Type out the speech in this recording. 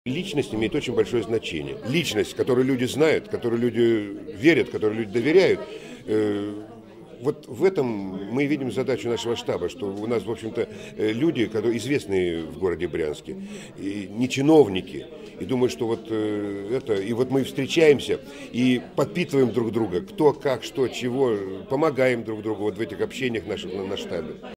Личность имеет очень большое значение. Личность, которую люди знают, которой люди верят, которой люди доверяют. Вот в этом мы видим задачу нашего штаба, что у нас, в общем-то, люди, которые известные в городе Брянске, и не чиновники. И думаю, что вот это... И вот мы встречаемся и подпитываем друг друга, кто, как, что, чего, помогаем друг другу вот в этих общениях наших на штабе.